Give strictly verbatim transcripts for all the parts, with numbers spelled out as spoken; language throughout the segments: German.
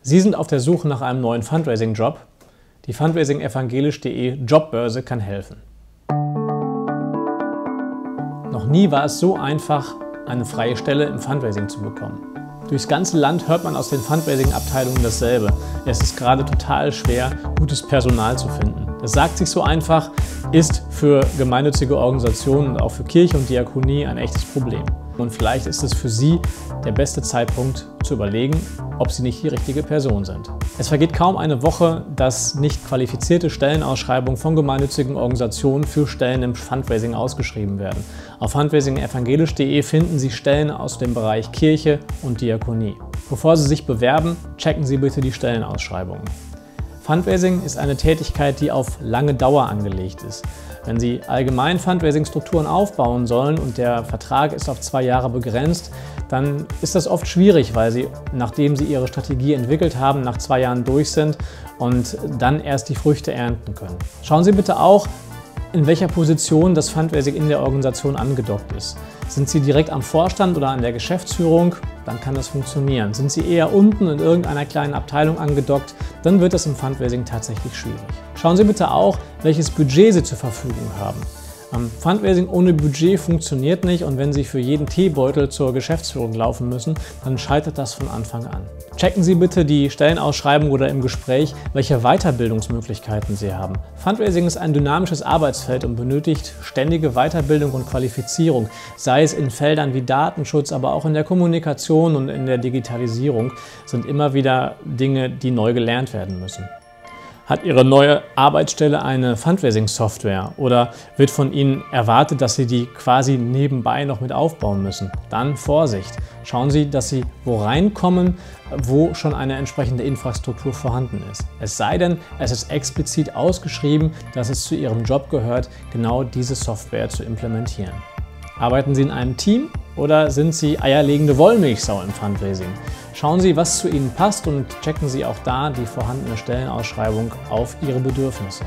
Sie sind auf der Suche nach einem neuen Fundraising-Job? Die fundraising evangelisch punkt de Jobbörse kann helfen. Noch nie war es so einfach, eine freie Stelle im Fundraising zu bekommen. Durchs ganze Land hört man aus den Fundraising-Abteilungen dasselbe. Es ist gerade total schwer, gutes Personal zu finden. Das sagt sich so einfach, ist für gemeinnützige Organisationen und auch für Kirche und Diakonie ein echtes Problem. Und vielleicht ist es für Sie der beste Zeitpunkt zu überlegen, ob Sie nicht die richtige Person sind. Es vergeht kaum eine Woche, dass nicht qualifizierte Stellenausschreibungen von gemeinnützigen Organisationen für Stellen im Fundraising ausgeschrieben werden. Auf fundraising evangelisch punkt de finden Sie Stellen aus dem Bereich Kirche und Diakonie. Bevor Sie sich bewerben, checken Sie bitte die Stellenausschreibungen. Fundraising ist eine Tätigkeit, die auf lange Dauer angelegt ist. Wenn Sie allgemein Fundraising-Strukturen aufbauen sollen und der Vertrag ist auf zwei Jahre begrenzt, dann ist das oft schwierig, weil Sie, nachdem Sie Ihre Strategie entwickelt haben, nach zwei Jahren durch sind und dann erst die Früchte ernten können. Schauen Sie bitte auch, in welcher Position das Fundraising in der Organisation angedockt ist. Sind Sie direkt am Vorstand oder an der Geschäftsführung? Dann kann das funktionieren. Sind Sie eher unten in irgendeiner kleinen Abteilung angedockt, dann wird das im Fundraising tatsächlich schwierig. Schauen Sie bitte auch, welches Budget Sie zur Verfügung haben. Fundraising ohne Budget funktioniert nicht und wenn Sie für jeden Teebeutel zur Geschäftsführung laufen müssen, dann scheitert das von Anfang an. Checken Sie bitte die Stellenausschreibung oder im Gespräch, welche Weiterbildungsmöglichkeiten Sie haben. Fundraising ist ein dynamisches Arbeitsfeld und benötigt ständige Weiterbildung und Qualifizierung, sei es in Feldern wie Datenschutz, aber auch in der Kommunikation und in der Digitalisierung sind immer wieder Dinge, die neu gelernt werden müssen. Hat Ihre neue Arbeitsstelle eine Fundraising-Software oder wird von Ihnen erwartet, dass Sie die quasi nebenbei noch mit aufbauen müssen? Dann Vorsicht! Schauen Sie, dass Sie wo reinkommen, wo schon eine entsprechende Infrastruktur vorhanden ist. Es sei denn, es ist explizit ausgeschrieben, dass es zu Ihrem Job gehört, genau diese Software zu implementieren. Arbeiten Sie in einem Team oder sind Sie eierlegende Wollmilchsau im Fundraising? Schauen Sie, was zu Ihnen passt und checken Sie auch da die vorhandene Stellenausschreibung auf Ihre Bedürfnisse.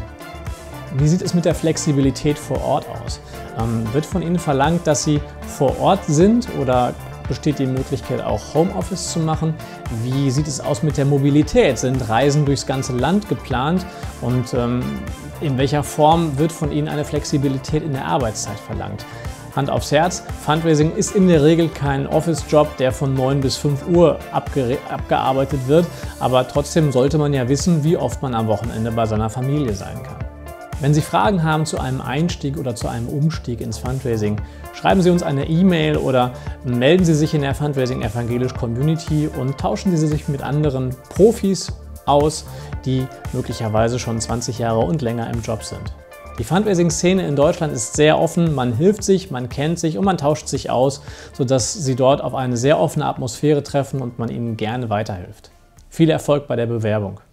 Wie sieht es mit der Flexibilität vor Ort aus? Ähm, wird von Ihnen verlangt, dass Sie vor Ort sind oder besteht die Möglichkeit, auch Homeoffice zu machen? Wie sieht es aus mit der Mobilität? Sind Reisen durchs ganze Land geplant? Und ähm, in welcher Form wird von Ihnen eine Flexibilität in der Arbeitszeit verlangt? Hand aufs Herz, Fundraising ist in der Regel kein Office-Job, der von neun bis fünf Uhr abge abgearbeitet wird, aber trotzdem sollte man ja wissen, wie oft man am Wochenende bei seiner Familie sein kann. Wenn Sie Fragen haben zu einem Einstieg oder zu einem Umstieg ins Fundraising, schreiben Sie uns eine E-Mail oder melden Sie sich in der Fundraising Evangelisch Community und tauschen Sie sich mit anderen Profis aus, die möglicherweise schon zwanzig Jahre und länger im Job sind. Die Fundraising-Szene in Deutschland ist sehr offen, man hilft sich, man kennt sich und man tauscht sich aus, sodass Sie dort auf eine sehr offene Atmosphäre treffen und man Ihnen gerne weiterhilft. Viel Erfolg bei der Bewerbung!